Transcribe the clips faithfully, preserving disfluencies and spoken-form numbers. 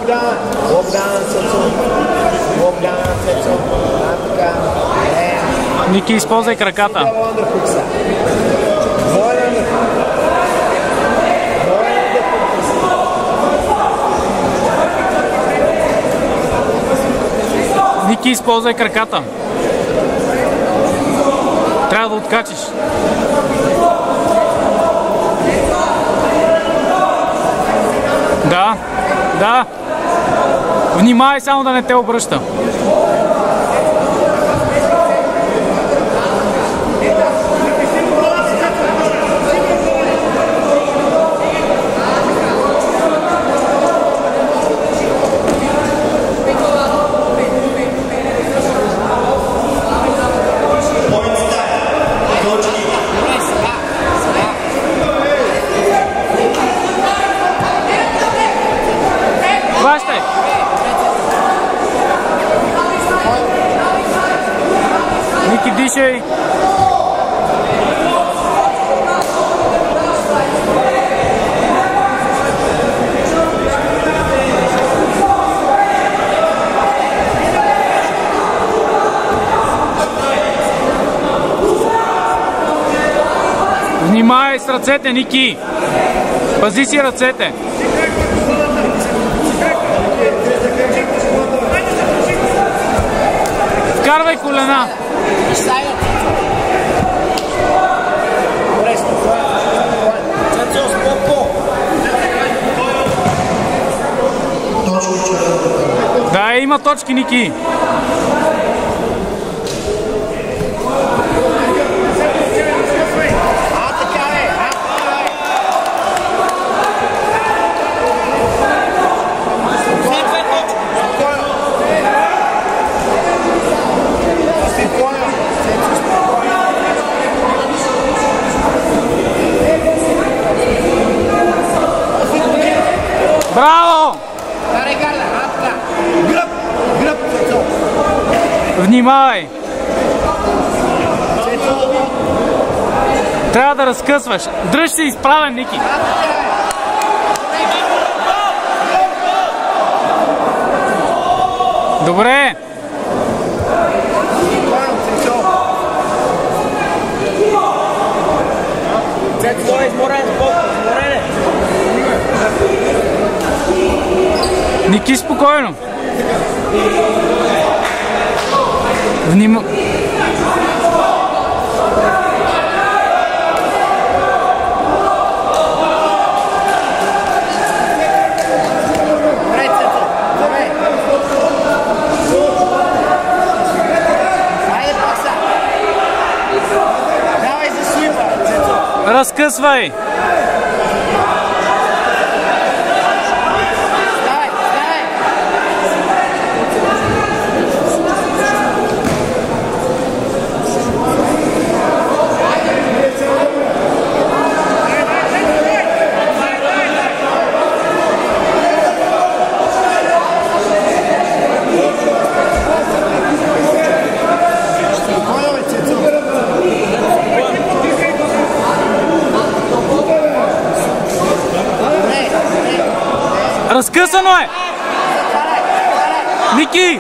Богдан! Богдан, Цецо! Богдан, Цецо! Така. Ники, използвай краката. Ники, използвай краката. Трябва да откачиш. Да, да. Внимай само да не те обръща. Хващай! Ники, дишай! Внимай с ръцете, Ники! Пази си ръцете! Вкарвай колена! Да, има точки, Ники! Браво! Гръб! Гръб! Внимавай! Трябва да разкъсваш. Дръж се изправен, Ники! Добре! Ники, спокойно! Внима... Разкъсвай! Разкъсано е! Ники!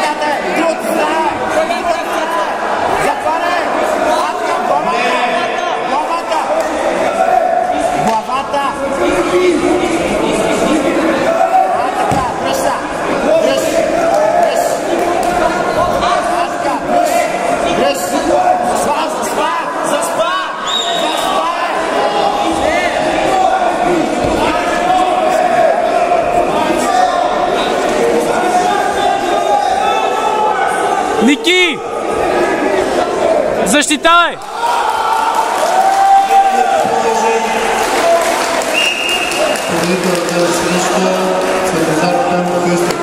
Ники! Защитавай! Победителят на среща Цветозар Квест.